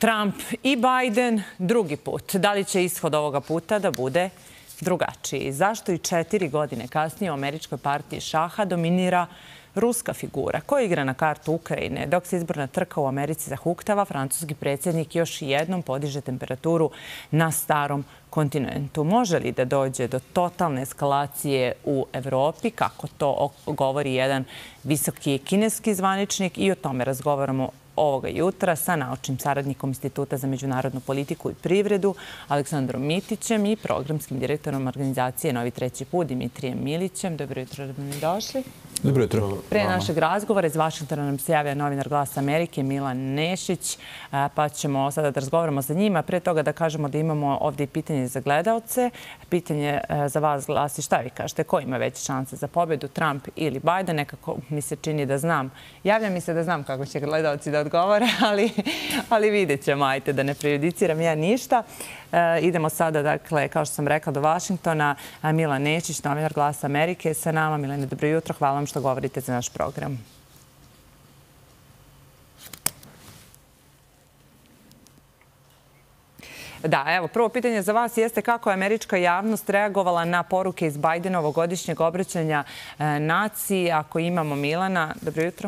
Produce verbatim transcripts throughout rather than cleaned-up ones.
Trump i Biden drugi put. Da li će ishod ovoga puta da bude drugačiji? Zašto i četiri godine kasnije u američkoj partiji šaha dominira ruska figura koja igra na kartu Ukrajine? Dok se izborna trka u Americi zahuktava, francuski predsjednik još jednom podiže temperaturu na starom kontinentu. Može li da dođe do totalne eskalacije u Evropi, kako to govori jedan visoki kineski zvaničnik, i o tome razgovaramo ovoga jutra sa naučnim saradnikom Instituta za međunarodnu politiku i privredu Aleksandrom Mitićem i programskim direktorom organizacije Novi treći put Dimitrijem Milićem. Dobro jutro, da mi došli. Dobro jutro. Pre našeg razgovora iz Vašingtona nam se javlja novinar Glasa Amerike Milan Nešić, pa ćemo sada da razgovaramo sa njima. Pre toga da kažemo da imamo ovdje i pitanje za gledalce. Pitanje za vas glasi: šta vi kažete, ko ima veće šanse za pobedu, Trump ili Biden? Nekako mi se čini da znam. Javlja mi se da znam kako će gledalci da odgovore, ali, ali vidjet ćemo. Ajte, da ne prejudiciram ja ništa. E, idemo sada, dakle, kao što sam rekla, do Vašingtona. Milan Nešić, novinar Glasa Amerike, sa nama. Milane, dobro jutro. Hvala vam što govorite za naš program. Da, evo, prvo pitanje za vas jeste kako je američka javnost reagovala na poruke iz Bajdenovog godišnjeg obraćanja e, naciji. Ako imamo Milana, dobro jutro.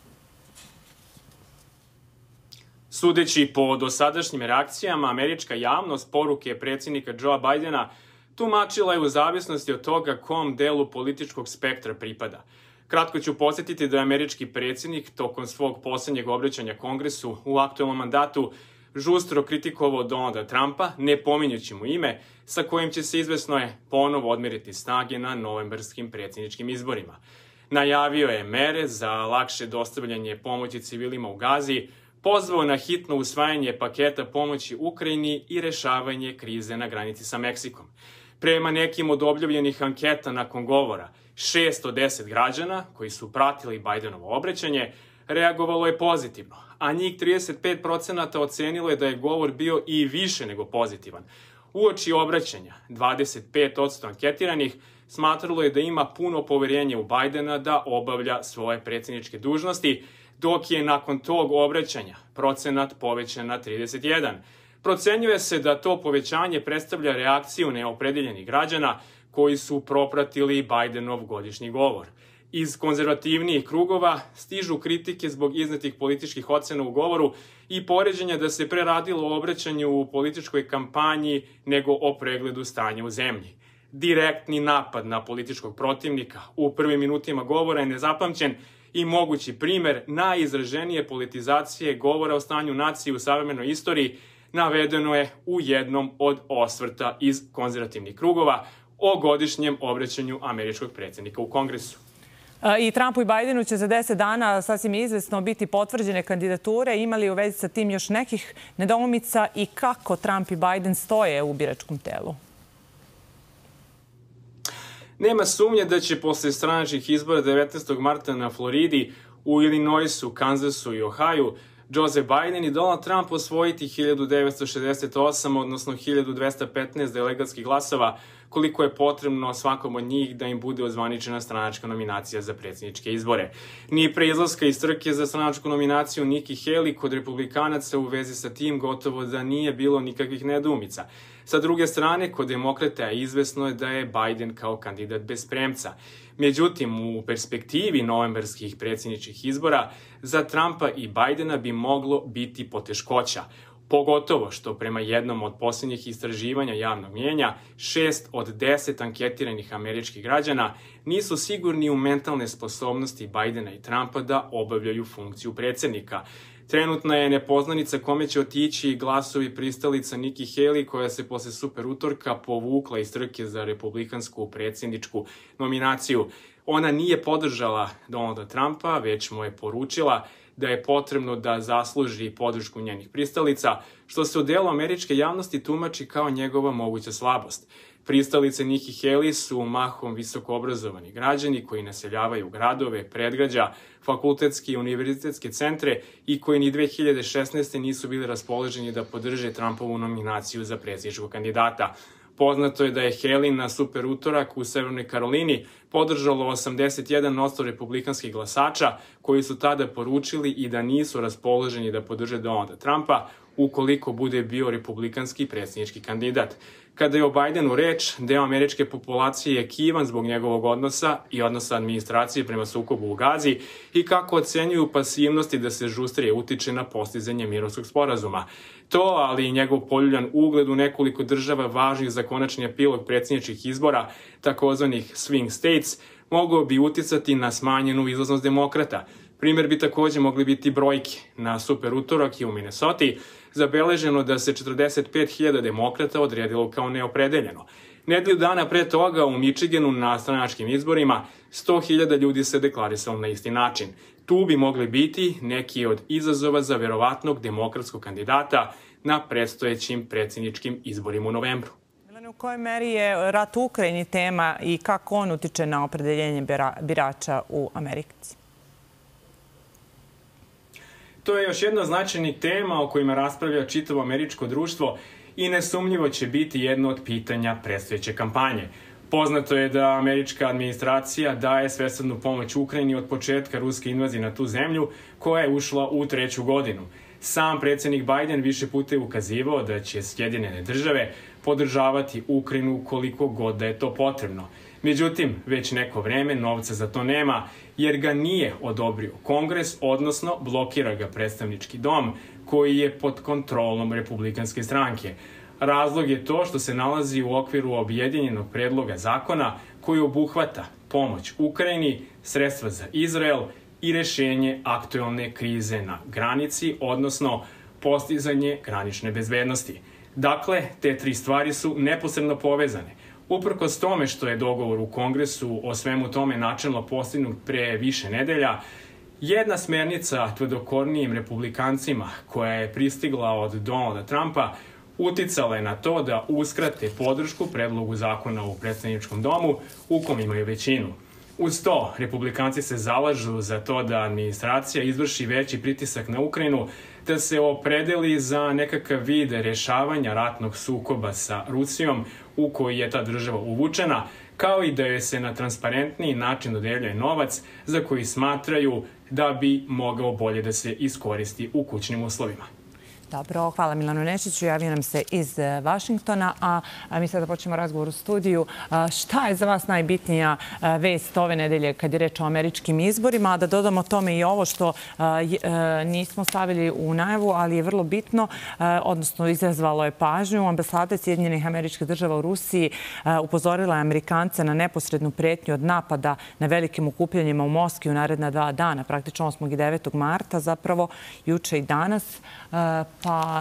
Sudeći po dosadašnjim reakcijama, američka javnost poruke predsjednika Joea Bidena tumačila je u zavisnosti od toga kom delu političkog spektra pripada. Kratko ću podsjetiti da je američki predsjednik tokom svog posljednjeg obraćanja Kongresu u aktuelnom mandatu žustro kritikovao Donalda Trumpa, ne pominjući mu ime, sa kojim će se izvesno je ponovo odmeriti snage na novembarskim predsjedničkim izborima. Najavio je mere za lakše dostavljanje pomoći civilima u Gazi, pozvao na hitno usvajanje paketa pomoći Ukrajini i rešavanje krize na granici sa Meksikom. Prema nekim od objavljenih anketa nakon govora, šest od deset građana koji su pratili Bidenovo obraćanje reagovalo je pozitivno, a njih trideset pet procenata ocenilo je da je govor bio i više nego pozitivan. Uoči obraćanja, dvadeset pet posto anketiranih smatralo je da ima puno poverenje u Bidena da obavlja svoje predsjedničke dužnosti, dok je nakon tog obraćanja procenat povećan na trideset jedan. Procenjuje se da to povećanje predstavlja reakciju neopredeljenih građana koji su propratili Bidenov godišnji govor. Iz konzervativnijih krugova stižu kritike zbog iznetih političkih ocena u govoru i poređenja da se preradilo o obraćanju u političkoj kampanji nego o pregledu stanja u zemlji. Direktni napad na političkog protivnika u prvim minutima govora je nezapamćen i mogući primer najizraženije politizacije govora o stanju nacije u savremenoj istoriji navedeno je u jednom od osvrta iz konzervativnih krugova o godišnjem obraćanju američkog predsjednika u Kongresu. I Trumpu i Bidenu će za deset dana sasvim izvesno biti potvrđene kandidature. Ima li u vezi sa tim još nekih nedoumica i kako Trump i Biden stoje u biračkom telu? Nema sumnje da će posle stranačkih izbora devetnaestog marta na Floridi, u Illinoisu, Kansasu i Ohaju Joseph Biden i Donald Trump osvojiti hiljadu devetsto šezdeset osam, odnosno hiljadu dvesta petnaest delegatskih glasova, koliko je potrebno svakom od njih da im bude ozvaničena stranačka nominacija za predsjedničke izbore. Ni pre izlaska iz trke za stranačku nominaciju Nikki Haley kod republikanaca u vezi sa tim gotovo da nije bilo nikakvih nedoumica. Sa druge strane, kod demokrata izvesno je da je Biden kao kandidat bez premca. Međutim, u perspektivi novembarskih predsjedničkih izbora za Trumpa i Bidena bi moglo biti poteškoća. Pogotovo što prema jednom od posljednjih istraživanja javnog mnijenja, šest od deset anketiranih američkih građana nisu sigurni u mentalne sposobnosti Bidena i Trumpa da obavljaju funkciju predsjednika. Trenutna je nepoznanica kome će otići glasovi pristalica Nikki Haley, koja se posle super utorka povukla iz trke za republikansku predsjedničku nominaciju. Ona nije podržala Donalda Trumpa, već mu je poručila da je potrebno da zasluži podršku njenih pristalica, što se u delu američke javnosti tumači kao njegova moguća slabost. Pristalice Nikki Haley su mahom visokoobrazovani građani koji naseljavaju gradove, predgrađa, fakultetske i univerzitetske centre i koji ni dve hiljade šesnaeste. nisu bili raspoloženi da podrže Trumpovu nominaciju za predsjedničkog kandidata. Poznato je da je Haley na super utorak u Severnoj Karolini podržalo osamdeset jedan posto republikanskih glasača koji su tada poručili i da nisu raspoloženi da podrže Donalda Trumpa ukoliko bude bio republikanski predsjednički kandidat. Kada je o Bajdenu reč, deo američke populacije je kivan zbog njegovog odnosa i odnosa administracije prema sukobu u Gazi i kako ocenjuju pasivnosti da se žustrije utiče na postizanje mirovskog sporazuma. To, ali i njegov poljuljan ugled u nekoliko država važnih za konačni epilog predsjedničkih izbora, takozvanih swing states, mogao bi uticati na smanjenu izlaznost demokrata. Primjer bi također mogli biti brojke. Na super utorak je u Minnesoti zabeleženo da se četrdeset pet hiljada demokrata odredilo kao neopredeljeno. Nedelju dana pre toga u Michiganu na stranačkim izborima sto hiljada ljudi se deklarisalo na isti način. Tu bi mogli biti neki od izazova za verovatnog demokratskog kandidata na predstojećim predsjedničkim izborima u novembru. U kojoj meri je rat u Ukrajini tema i kako on utiče na opredeljenje birača u Americi? To je još jedna od značajnih tema o kojima raspravlja čitavo američko društvo i nesumnjivo će biti jedno od pitanja predstojeće kampanje. Poznato je da američka administracija daje svesrdnu pomoć Ukrajini od početka ruske invazije na tu zemlju, koja je ušla u treću godinu. Sam predsjednik Bajden više puta je ukazivao da će Sjedinjene države podržavati Ukrajinu koliko god da je to potrebno. Međutim, već neko vreme novca za to nema, jer ga nije odobrio Kongres, odnosno blokira ga predstavnički dom, koji je pod kontrolom republikanske stranke. Razlog je to što se nalazi u okviru objedinjenog predloga zakona koji obuhvata pomoć Ukrajini, sredstva za Izrael i rešenje aktuelne krize na granici, odnosno postizanje granične bezbednosti. Dakle, te tri stvari su neposredno povezane. Uprkos tome što je dogovor u Kongresu o svemu tome načelno postignut pre više nedelja, jedna smernica tvrdokornijim republikancima koja je pristigla od Donalda Trumpa uticala je na to da uskrate podršku predlogu zakona u predstavničkom domu u kom imaju većinu. Uz to, republikanci se zalažu za to da administracija izvrši veći pritisak na Ukrajinu, da se opredeli za nekakav vid rešavanja ratnog sukoba sa Rusijom u koji je ta država uvučena, kao i da joj se na transparentniji način dodeljuje novac za koji smatraju da bi mogao bolje da se iskoristi u kućnim uslovima. Dobro, hvala Milanu Nešiću. Javio nam se iz Vašingtona, a mi sada počnemo razgovor u studiju. Šta je za vas najbitnija vest ove nedelje kad je reč o američkim izborima? A da dodamo tome i ovo što nismo stavili u najavu, ali je vrlo bitno, odnosno izazvalo je pažnju. Ambasada Sjedinjenih Američkih Država u Rusiji upozorila je Amerikance na neposrednu pretnju od napada na velikim okupljanjima u Moskvi u naredna dva dana, praktično osmog i devetog marta, zapravo juče i danas. Pa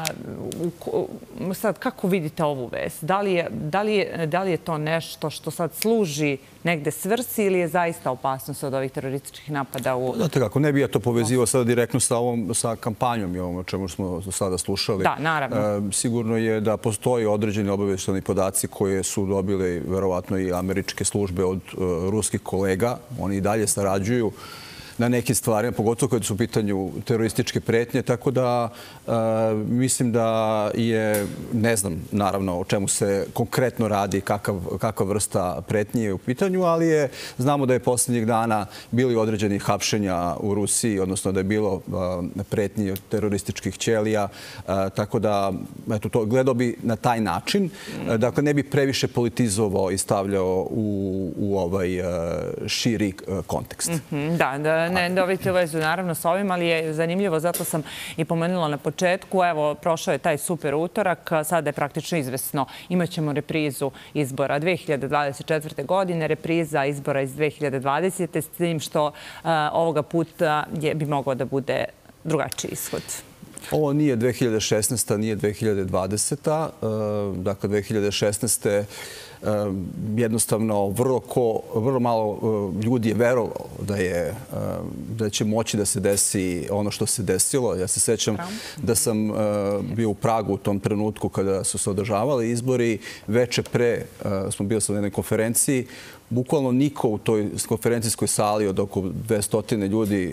sad, kako vidite ovu vest? Da li je, da li je, da li je to nešto što sad služi negde svrsi ili je zaista opasnost od ovih terorističkih napada u... Znate kako, ne bih ja to povezivao sada direktno sa ovom, sa kampanjom i ovom o čemu smo sada slušali. Da, naravno. E, sigurno je da postoji određeni obavještajni podaci koje su dobili verovatno i američke službe od uh, ruskih kolega. Oni i dalje sarađuju na nekim stvarima, pogotovo kada su u pitanju terorističke pretnje, tako da e, mislim da je, ne znam naravno o čemu se konkretno radi, kakav, kakva vrsta pretnje je u pitanju, ali je, znamo da je posljednjih dana bili određeni hapšenja u Rusiji, odnosno da je bilo e, pretnji od terorističkih ćelija, e, tako da eto, to gledao bi na taj način, e, dakle ne bi previše politizovao i stavljao u, u ovaj e, širi e, kontekst. Mm-hmm, da, da. Ne dovesti u vezu naravno s ovim, ali je zanimljivo, zato sam i pomenula na početku. Evo, prošao je taj super utorak, sada je praktično izvesno. Imaćemo reprizu izbora dve hiljade dvadeset četvrte. godine, repriza izbora iz dve hiljade dvadesete. s tim što uh, ovoga puta je, bi mogao da bude drugačiji ishod. Ovo nije dve hiljade šesnaesta. nije dve hiljade dvadeseta. Dakle, dve hiljade šesnaeste. jednostavno vrlo, ko, vrlo malo ljudi je verovalo da, je, da će moći da se desi ono što se desilo. Ja se sećam da sam bio u Pragu u tom trenutku kada su se održavali izbori. Veče pre smo bili na jednoj konferenciji. Bukvalno niko u toj konferencijskoj sali od oko dvesta ljudi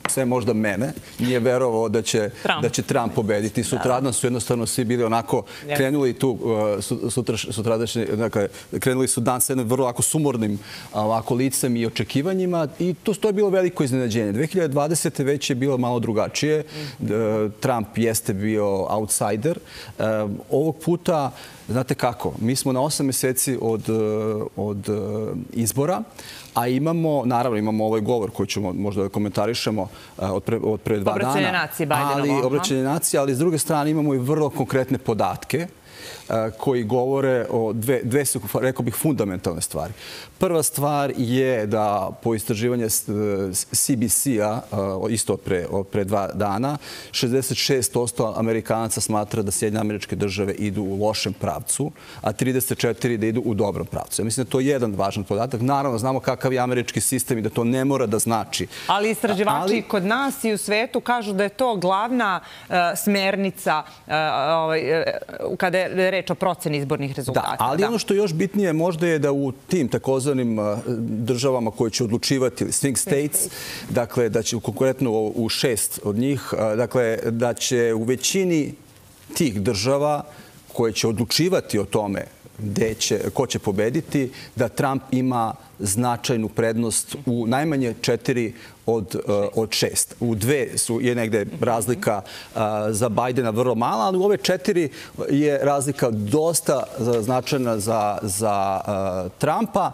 sve možda mene, nije verovao da će Trump, da će Trump pobediti. Sutradan su jednostavno svi bili onako krenuli tu sutra, sutradašnje, dakle, krenuli su dan sa jednim vrlo ovako sumornim ovako licem i očekivanjima i to, to je bilo veliko iznenađenje. dve hiljade dvadesete. već je bilo malo drugačije. Trump jeste bio outsider. Ovog puta, znate kako, mi smo na osam meseci od, od izbora, a imamo, naravno, imamo ovaj govor koji ćemo možda da komentarišemo od pre, od pre dva dana. Obraćanje nacije Bidenovo. Ali, obraćanje nacije, ali s druge strane imamo i vrlo konkretne podatke koji govore o dve, dve su, rekao bih, fundamentalne stvari. Prva stvar je da po istraživanje C B C-a, isto od pre, od pre dva dana, šezdeset šest posto Amerikanaca smatra da Sjedinjene Američke Države idu u lošem pravcu, a trideset četiri posto da idu u dobrom pravcu. Ja mislim da je to jedan važan podatak. Naravno, znamo kakav je američki sistem i da to ne mora da znači. Ali istraživači Ali... kod nas i u svetu kažu da je to glavna uh, smernica uh, ovaj, uh, kada je reč o proceni izbornih rezultata. Da, ali da. Ono što je još bitnije možda je da u tim takozvanim državama koje će odlučivati, swing states, dakle da će konkretno u šest od njih, dakle da će u većini tih država koje će odlučivati o tome gde će, ko će pobediti, da Trump ima značajnu prednost u najmanje četiri od, od šest. U dve su, je negde razlika za Bidena vrlo mala, ali u ove četiri je razlika dosta značajna za, za Trumpa,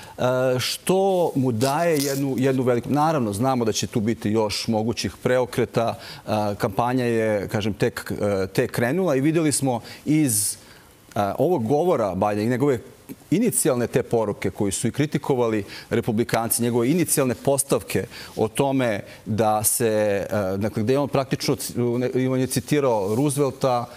što mu daje jednu, jednu veliku... Naravno, znamo da će tu biti još mogućih preokreta. Kampanja je, kažem, tek, tek krenula i vidjeli smo iz ovog govora Bidena i njegove inicijalne te poruke koji su i kritikovali republikanci, njegove inicijalne postavke o tome da se, dakle, gde je on praktično, on je citirao Roosevelta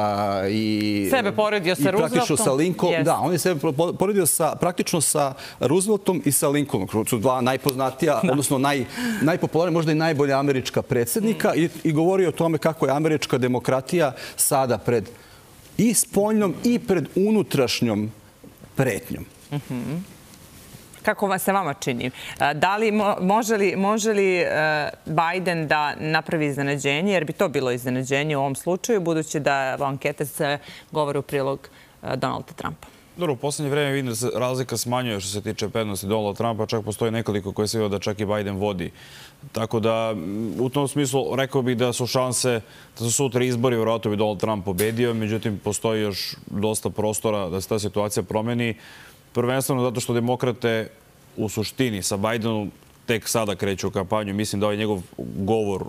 i sebe poredio sa Rooseveltom. Sa Lincoln, da, on je sebe poredio sa, praktično sa Rooseveltom i sa Lincolnom. To su dva najpoznatija, da. odnosno naj, najpopularnija, možda i najbolja američka predsjednika mm. i, i govori o tome kako je američka demokratija sada pred i spoljnom i pred unutrašnjom pretnjom. Mm-hmm. Kako se vama čini? Da li može li, može li Biden da napravi iznenađenje, jer bi to bilo iznenađenje u ovom slučaju, budući da ankete se govore u prilog Donalda Trumpa? Dobro, u poslednje vreme vidim da se razlika smanjuje što se tiče prednosti Donalda Trumpa, čak postoji nekoliko koje se vidio da čak i Biden vodi. Tako da, u tom smislu, rekao bih da su šanse da su sutra izbori, vjerojatno bi Donald Trump pobedio, međutim, postoji još dosta prostora da se ta situacija promeni. Prvenstveno zato što demokrate u suštini sa Bidenom tek sada kreću u kampanju. Mislim da ovaj njegov govor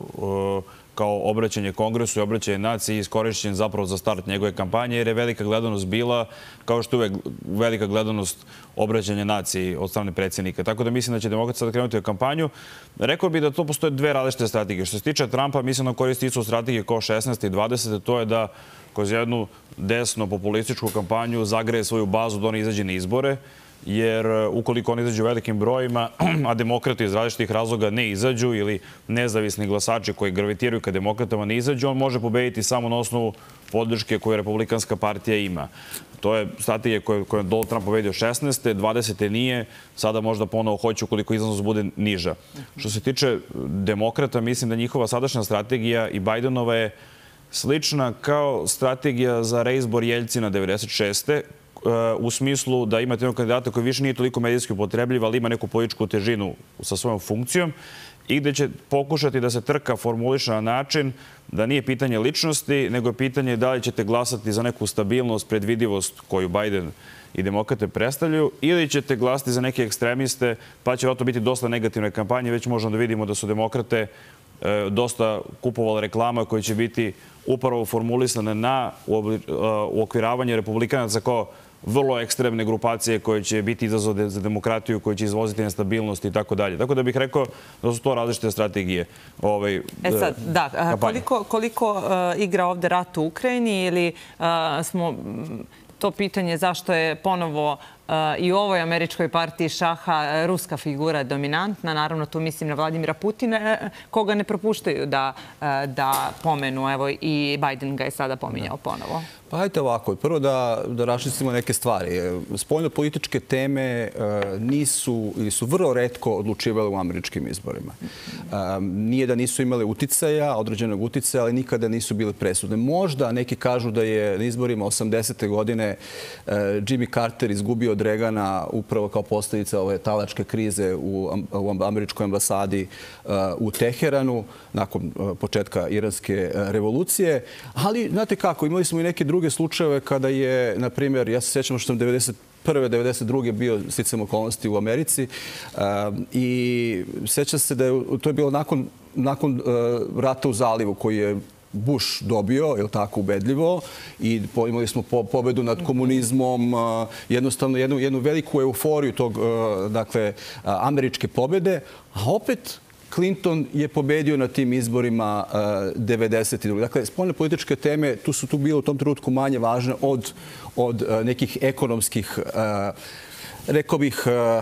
kao obraćanje Kongresu i obraćanje naciji iskorišćen zapravo za start njegove kampanje, jer je velika gledanost bila, kao što je uvek velika gledanost obraćanja naciji od strane predsjednika. Tako da mislim da će demokrati sada krenuti u kampanju. Rekao bih da to postoje dve različite strategije. Što se tiče Trumpa, mislim da koristi istu strategiju kao šesnaeste i dvadesete. To je da kroz jednu desno populističku kampanju zagreje svoju bazu da oni izađe na izbore, jer ukoliko oni izađu velikim brojima, a demokrati iz različitih razloga ne izađu ili nezavisni glasači koji gravitiraju ka demokratama ne izađu, on može pobediti samo na osnovu podrške koju Republikanska partija ima. To je strategija koju je Donald Trump pobedio šesnaeste, dvadesete nije, sada možda ponovo hoće ukoliko izlaznost bude niža. Što se tiče demokrata, mislim da njihova sadašnja strategija i Bidenova je slična kao strategija za reizbor Jeljcina devedeset šeste u smislu da imate jednog kandidata koji više nije toliko medijski upotrebljiv, ali ima neku političku težinu sa svojom funkcijom i gde će pokušati da se trka formuliše na način da nije pitanje ličnosti, nego je pitanje da li ćete glasati za neku stabilnost, predvidivost koju Biden i demokrate predstavljaju, ili ćete glasati za neke ekstremiste, pa će to biti dosta negativne kampanje. Već možemo da vidimo da su demokrate dosta kupovali reklama koje će biti upravo formulisane na uokviravanje republikanaca kao vrlo ekstremne grupacije koje će biti izazov za demokratiju, koje će izvoziti nestabilnost i tako dalje. Tako da bih rekao da su to različite strategije ovaj, E sad, da, kampanje. Koliko, koliko uh, igra ovde rat u Ukrajini ili uh, smo to pitanje zašto je ponovo i u ovoj američkoj partiji šaha ruska figura dominantna. Naravno, tu mislim na Vladimira Putina, koga ne propuštaju da, da pomenu. Evo, i Biden ga je sada pominjao ponovo. Pa hajte ovako, prvo da, da raščistimo neke stvari. Spoljno-političke teme nisu ili su vrlo retko odlučivale u američkim izborima. Nije da nisu imale uticaja, određenog uticaja, ali nikada nisu bile presudne. Možda neki kažu da je na izborima osamdesete godine Jimmy Carter izgubio od Reagana upravo kao posljedica ove talačke krize u, u američkoj ambasadi u Teheranu nakon početka iranske revolucije. Ali, znate kako, imali smo i neke druge druge slučajeve kada je, na primjer, ja se sjećam što sam devedeset prve, devedeset druge bio sticajem okolnosti u Americi i sjećam se da je to je bilo nakon, nakon rata u zalivu koji je Bush dobio, je li tako, ubedljivo, i imali smo pobedu nad komunizmom, jednostavno jednu, jednu veliku euforiju tog, dakle, američke pobede, a opet Clinton je pobedio na tim izborima devedeset druge. Dakle, spoljne političke teme tu su tu bile u tom trenutku manje važne od, od nekih ekonomskih, rekao bih,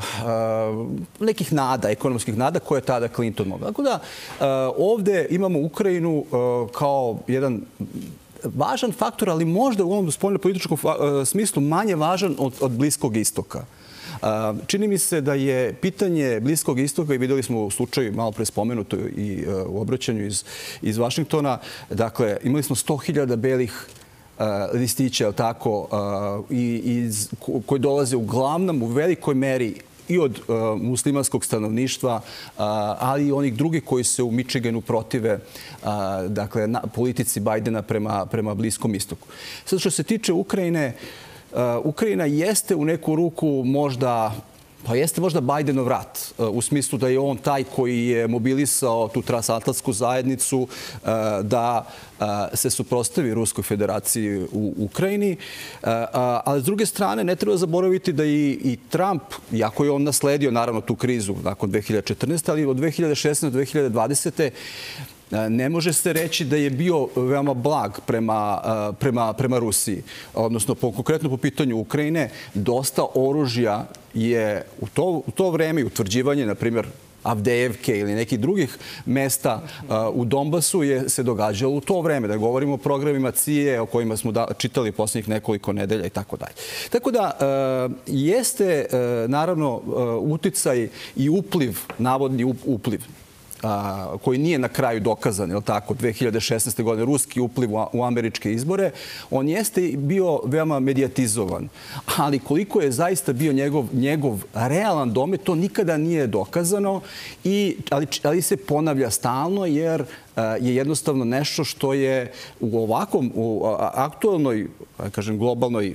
nekih nada, ekonomskih nada koje je tada Clinton mogao. Tako da, ovde imamo Ukrajinu kao jedan važan faktor, ali možda u ovom spoljno-političkom smislu manje važan od, od Bliskog istoka. Čini mi se da je pitanje Bliskog istoka, i videli smo u slučaju malo pre spomenuto i u obraćanju iz, iz Vašingtona, dakle, imali smo sto hiljada belih listića, tako, i, iz, koji dolaze uglavnom u velikoj meri i od uh, muslimanskog stanovništva, uh, ali i onih drugih koji se u Michiganu protive uh, dakle, na, politici Bidena prema, prema Bliskom istoku. Sad što se tiče Ukrajine, uh, Ukrajina jeste u neku ruku možda Pa jeste možda Bidenov rat, u smislu da je on taj koji je mobilisao tu transatlantsku zajednicu da se suprotstavi Ruskoj federaciji u Ukrajini. Ali s druge strane, ne treba zaboraviti da i Trump, iako je on nasledio naravno tu krizu nakon dve hiljade četrnaeste. ali od dve hiljade šesnaeste do dve hiljade dvadesete. ne može se reći da je bio veoma blag prema, prema, prema Rusiji. Odnosno, po, konkretno po pitanju Ukrajine, dosta oružja je u to, u to vreme i utvrđivanje, na primjer, Avdejevke ili nekih drugih mesta u Donbasu je se događalo u to vreme. Da govorimo o programima C I E o kojima smo da, čitali posljednjih nekoliko nedelja i tako dalje. Tako da jeste naravno uticaj i upliv, navodni upliv, koji nije na kraju dokazan, je li tako, dve hiljade šesnaeste. godine, ruski upliv u američke izbore, on jeste bio veoma medijatizovan. Ali koliko je zaista bio njegov, njegov realan domet, to nikada nije dokazano, i, ali, ali se ponavlja stalno, jer je jednostavno nešto što je u ovakvom, u aktualnoj, kažem, globalnoj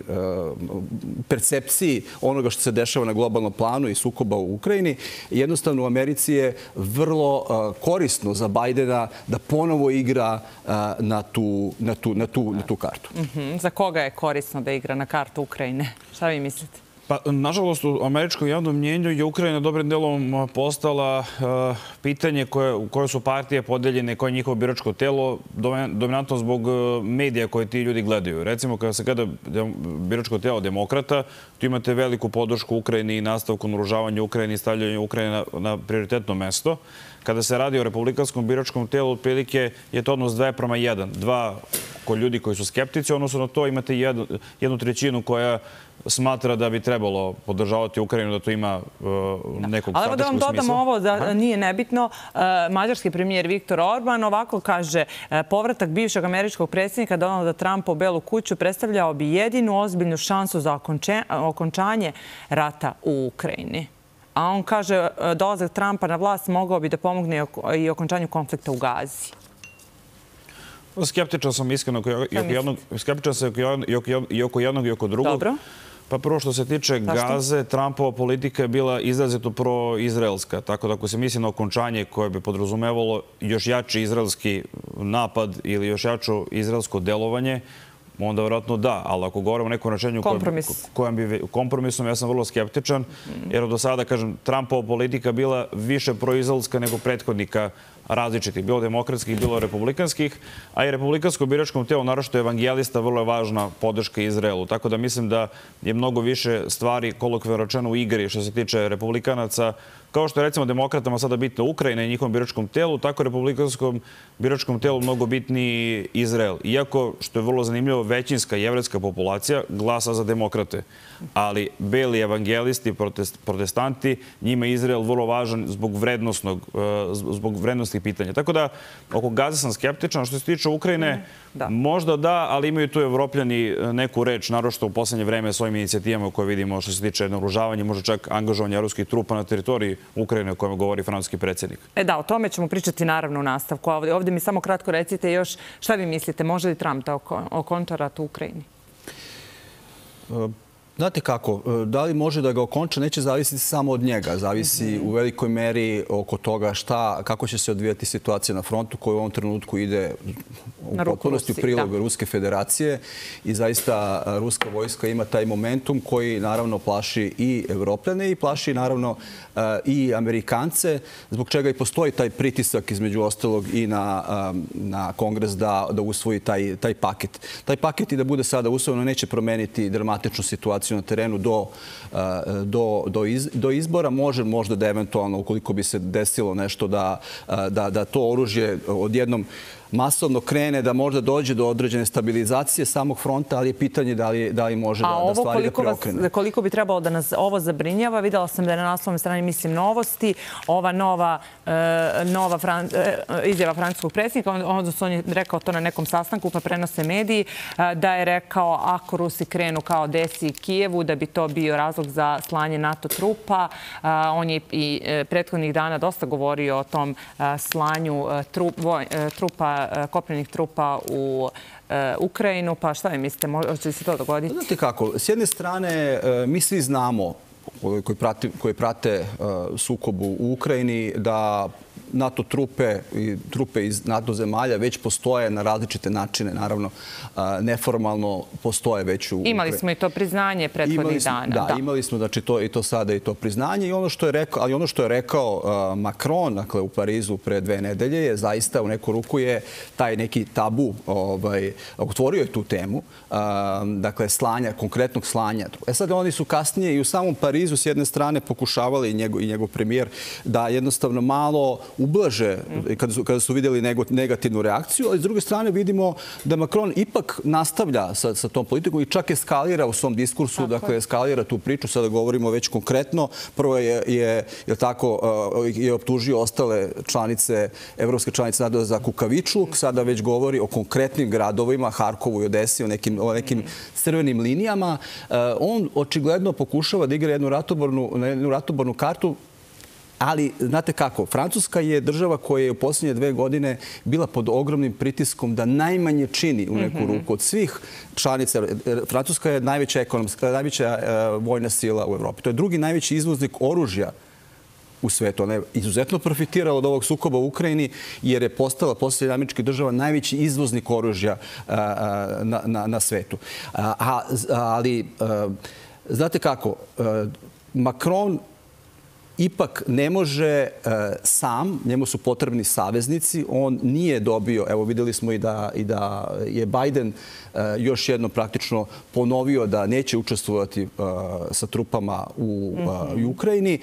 percepciji onoga što se dešava na globalnom planu i sukoba u Ukrajini, jednostavno u Americi je vrlo korisno za Bidena da ponovo igra na tu, na tu, na tu, na tu kartu. Mm-hmm. Za koga je korisno da igra na kartu Ukrajine? Šta vi mislite? Pa, nažalost, u američkom javnom mnjenju je Ukrajina dobrim delom postala uh, pitanje koje, u koje su partije podeljene, koje je njihovo biračko telo, dominantno zbog uh, medija koje ti ljudi gledaju. Recimo, kada se gleda biračko telo demokrata, tu imate veliku podršku Ukrajini i nastavku naoružavanja Ukrajini i stavljanju Ukrajine na, na prioritetno mesto. Kada se radi o republikanskom biračkom telu, otprilike je to odnos dva prema jedan. Dva ko ljudi koji su skeptici, odnosno na to imate jednu, jednu trećinu koja smatra da bi trebalo podržavati Ukrajinu, da to ima uh, nekog strateškog smisla. Ali da vam dodamo ovo, da nije nebitno. Mađarski premijer Viktor Orban ovako kaže: povratak bivšeg američkog predsjednika Donalda Trumpa u Belu kuću predstavljao bi jedinu ozbiljnu šansu za okončanje rata u Ukrajini. A on kaže, dolazak Trumpa na vlast mogao bi da pomogne i okončanju konflikta u Gazi. Skeptičan sam iskreno i oko jednog, skeptičan sam i oko jednog i oko drugog. Dobro. Pa prvo što se tiče Gaze, Trumpova politika je bila izrazito pro-izraelska. Tako da ako se misli na okončanje koje bi podrazumevalo još jači izraelski napad ili još jačo izraelsko delovanje, onda vjerojatno da. Ali ako govorimo o nekom rečenju kojem bi kompromisom, ja sam vrlo skeptičan. Jer do sada, kažem, Trumpova politika bila više proizraelska nego prethodnika različitih, bilo demokratskih, bilo republikanskih, a i republikanskom biračkom telu, naročito evangelista, vrlo je važna podrška Izraelu. Tako da mislim da je mnogo više stvari, kolokvijalno rečeno, u igri što se tiče republikanaca, kao što je recimo demokratama sada bitna Ukrajina i njihovom biračkom telu, tako republikanskom biračkom telu mnogo bitniji Izrael. Iako, što je vrlo zanimljivo, većinska jevrejska populacija glasa za demokrate. Ali beli evangelisti, protestanti, njima je Izrael vrlo važan zbog vrednosnog, zbog vrednostnih pitanja. Tako da, oko Gaze sam skeptičan. Što se tiče Ukrajine, možda da, ali imaju tu Evropljani neku reč, naročito u poslednje vreme s ovim inicijativama koje vidimo što se tiče naoružavanja, možda čak angažovanja ruskih trupa na teritoriji Ukrajine o kojem govori francuski predsjednik. E da, o tome ćemo pričati naravno u nastavku. Ovdje, ovdje mi samo kratko recite još šta vi mislite, može li Trump da okonča rat u Ukrajini? Znate kako, da li može da ga okonča, neće zavisiti samo od njega. Zavisi u velikoj meri oko toga šta, kako će se odvijati situacija na frontu koja u ovom trenutku ide u potpunosti u prilog Ruske federacije i zaista ruska vojska ima taj momentum koji naravno plaši i Evropljane i plaši naravno i Amerikance, zbog čega i postoji taj pritisak između ostalog i na, na Kongres da, da usvoji taj, taj paket. Taj paket i da bude sada usvojeno neće promeniti dramatičnu situaciju na terenu do, do, do, iz, do izbora. Može možda da eventualno, ukoliko bi se desilo nešto, da, da, da to oružje odjednom masovno krene, da možda dođe do određene stabilizacije samog fronta, ali je pitanje da li, da li može da, da stvari da preokrene. A koliko bi trebalo da nas ovo zabrinjava? Videla sam da je na naslovnoj strani, mislim, Novosti, ova nova, e, nova fran, e, izjava francuskog predsjednika, odnosno on je rekao to na nekom sastanku, pa prenose mediji, e, da je rekao ako Rusi krenu kao desi i Kijevu, da bi to bio razlog za slanje NATO trupa. E, on je i e, prethodnih dana dosta govorio o tom e, slanju e, trup, voj, e, trupa kopnenih trupa u Ukrajinu, pa šta vi mislite, može li se to dogoditi? Znate kako, s jedne strane mi svi znamo koji prate, koji prate sukob u Ukrajini da NATO trupe i trupe iz NATO zemalja već postoje na različite načine, naravno neformalno postoje već u Ukrajini. Imali smo i to priznanje prethodnih dana. Da, da, imali smo znači to i to sada i to priznanje i ono što je rekao, ali ono što je rekao uh, Macron, dakle u Parizu pre dve nedelje je zaista u neku ruku je taj neki tabu, ovaj otvorio je tu temu, uh, dakle slanja, konkretnog slanja. E sad oni su kasnije i u samom Parizu s jedne strane pokušavali i njegov, i njegov premijer da jednostavno malo ublaže kada su, kada su vidjeli negativnu reakciju, ali s druge strane vidimo da Macron ipak nastavlja sa, sa tom politikom i čak eskalira u svom diskursu, tako, dakle eskalira tu priču, sada govorimo već konkretno. Prvo je, je, je tako, je optužio ostale članice, evropske članice NATO za kukavičluk, sada već govori o konkretnim gradovima, Harkovu i Odesi, o nekim, o nekim crvenim linijama. On očigledno pokušava da igra jednu ratobornu, jednu ratobornu kartu. Ali, znate kako, Francuska je država koja je u posljednje dve godine bila pod ogromnim pritiskom da najmanje čini u neku ruku od svih članica. Francuska je najveća ekonomska, najveća vojna sila u Evropi. To je drugi najveći izvoznik oružja u svetu. Ona je izuzetno profitirala od ovog sukoba u Ukrajini jer je postala posljednja američka država najveći izvoznik oružja na, na, na svetu. A, ali, znate kako, Macron ipak ne može uh, sam, njemu su potrebni saveznici, on nije dobio, evo vidjeli smo i da, i da je Biden uh, još jedno praktično ponovio da neće učestvovati uh, sa trupama u, uh, u Ukrajini.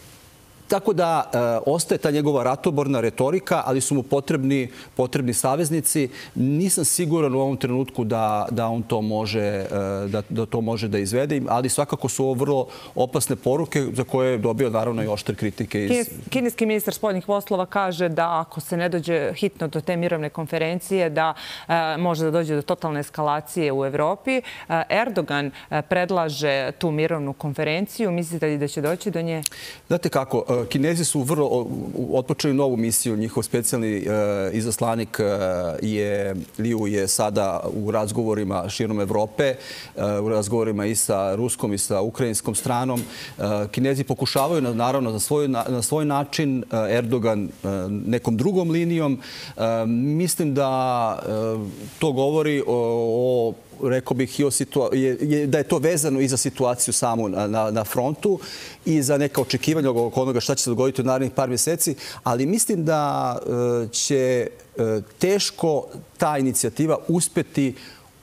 Tako da e, ostaje ta njegova ratoborna retorika, ali su mu potrebni, potrebni saveznici. Nisam siguran u ovom trenutku da, da on to može, e, da, da to može da izvede, ali svakako su ovo vrlo opasne poruke za koje je dobio naravno i oštre kritike. Iz... Kineski ministar spoljnih poslova kaže da ako se ne dođe hitno do te mirovne konferencije, da e, može da dođe do totalne eskalacije u Evropi. E, Erdogan e, predlaže tu mirovnu konferenciju. Mislite li da će doći do nje? Znate kako, Kinezi su vrlo otpočeli novu misiju. Njihov specijalni uh, izaslanik uh, je, Liu je sada u razgovorima širom Evrope, uh, u razgovorima i sa ruskom i sa ukrajinskom stranom. Uh, Kinezi pokušavaju, naravno, na svoj, na, na svoj način, uh, Erdogan uh, nekom drugom linijom. Uh, mislim da uh, to govori o, o rekao bih, i o situa- je, je, da je to vezano i za situaciju samu na, na, na frontu i za neka očekivanja oko onoga šta će se dogoditi u narednih par mjeseci, ali mislim da e, će e, teško ta inicijativa uspeti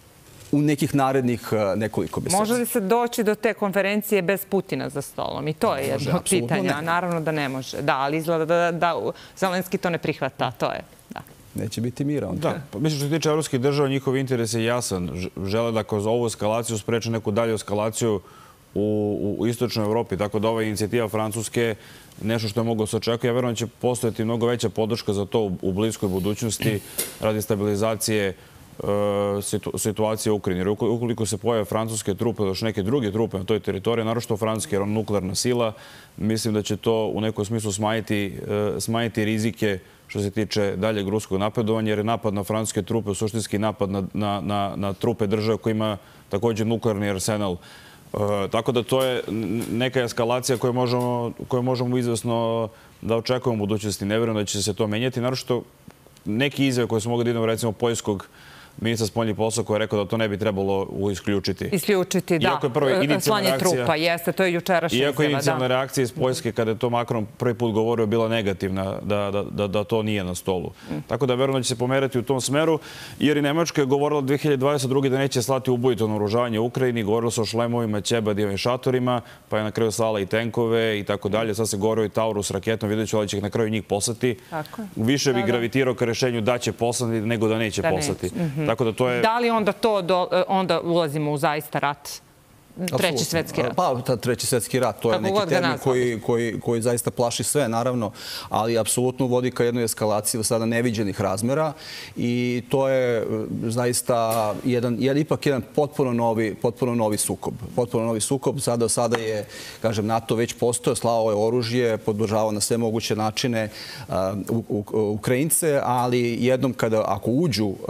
u nekih narednih nekoliko mjeseci. Može li se doći do te konferencije bez Putina za stolom? I to je jedno od pitanja. Ne. Naravno da ne može. Da, ali izgleda da, da Zelenski to ne prihvata. To je, da. Neće biti mira. Da, pa mislim što se tiče evropskih država, njihov interes je jasan. Žele da kroz ovu eskalaciju spreče neku dalju eskalaciju u, u istočnoj Evropi. Tako da ova inicijativa Francuske nešto što je moglo se očekati. Ja verujem da će postojati mnogo veća podrška za to u bliskoj budućnosti radi stabilizacije situacije u Ukrajini. Jer ukoliko se pojave francuske trupe ili još neke druge trupe na toj teritoriji, naročito francuske, jer on nuklearna sila, mislim da će to u nekom smislu smanjiti, smanjiti rizike što se tiče daljeg ruskog napredovanja, jer je napad na francuske trupe suštinski napad na, na, na, na trupe države koja ima također nuklearni arsenal. E, tako da to je neka eskalacija koju možemo, koju možemo izvesno da očekujemo u budućnosti. Ne vjerujem da će se to menjati. Naročito neki izjave koje smo mogli da idemo recimo poljskog ministra spoljnih poslova koji je rekao da to ne bi trebalo isključiti. Isključiti, da. Slanje trupa, jeste, to je jučerašnja izjava. Iako je inicijalna reakcija iz Poljske kada je to Macron prvi put govorio bila negativna, da, da, da, da to nije na stolu. Mm. Tako da verujem da će se pomerati u tom smeru, jer i Nemačka je govorila dve hiljade dvadeset druge da neće slati ubojito naoružanje u Ukrajini, govorilo se o šlemovima, ćebadima i šatorima, pa je na kraju slala i tenkove i tako dalje. Sad se govorio i Taurus raketom, vidjet ću, ali će na kraju njih poslati. Tako. Više bi gravitirao ka rešenju da će poslati nego da neće da poslati. Neće. Mm-hmm. Tako da to je... Da li onda to do, onda ulazimo u zaista rat? Treći svjetski rat. Pa, ta treći svjetski rat, to je neki termin koji, koji, koji zaista plaši sve, naravno, ali apsolutno vodi ka jednoj eskalaciji do sada neviđenih razmjera i to je zaista jedan, jedan, ipak jedan potpuno novi, potpuno novi sukob. Potpuno novi sukob. Sada, sada je, kažem, NATO već postoje, slao je oružje, podržavao na sve moguće načine uh, u, u, Ukrajince, ali jednom kada, ako uđu uh,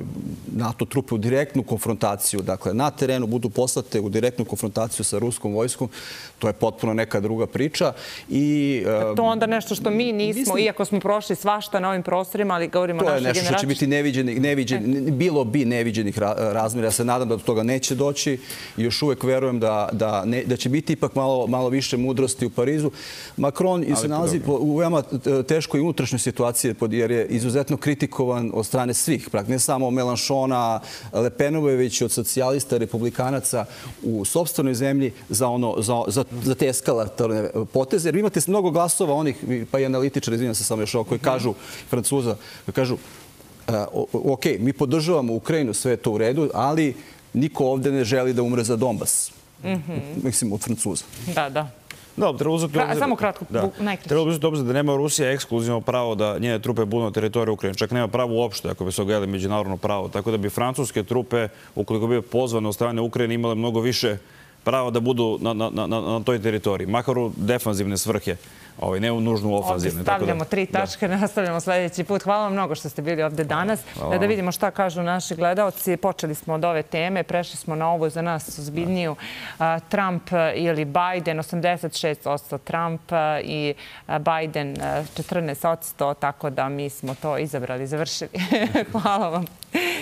NATO trupe u direktnu konfrontaciju, dakle, na terenu budu poslate u direktnu konfrontaciju sa ruskom vojskom, to je potpuno neka druga priča. I, to onda nešto što mi nismo, mislim, iako smo prošli svašta na ovim prostorima, ali govorimo o našoj generaciji. To je nešto što će biti neviđeni, neviđeni, bilo bi neviđenih razmjera. Ja se nadam da do toga neće doći i još uvek verujem da, da, ne, da će biti ipak malo, malo više mudrosti u Parizu. Macron se nalazi u veoma teškoj unutrašnjoj situaciji jer je izuzetno kritikovan od strane svih, ne samo Melanchona, Le Penove, već od socijalista, republikanaca u sopstvenoj zemlji za, ono, za, za, za te eskalatorne poteze. Jer vi imate mnogo glasova onih, pa i analitičari, izvinjam se samo još ovo, koji kažu, Francuza, koji kažu ok, mi podržavamo Ukrajinu, sve je to u redu, ali niko ovdje ne želi da umre za Donbas. Mislim, od Francuza. Da, da. Da, treba uzeti obzir, samo kratko, da, treba uzeti obzir da nema Rusija ekskluzivno pravo da njene trupe budu na teritoriju Ukrajine. Čak nema pravo uopšte ako bi se ogledali međunarodno pravo. Tako da bi francuske trupe, ukoliko bi pozvane od strane Ukrajine, imale mnogo više prava da budu na, na, na, na toj teritoriji. Makar u defanzivne svrhe. Ovaj, ne u nužnu ofanzivne. Ovdje stavljamo da, tri tačke, da. Nastavljamo sljedeći put. Hvala vam mnogo što ste bili ovdje danas. Hvala. Da vidimo šta kažu naši gledalci. Počeli smo od ove teme, prešli smo na ovu za nas zbiljniju. Trump ili Biden, osamdeset šest posto Trump i Biden četrnaest posto, tako da mi smo to izabrali, završili. Hvala vam.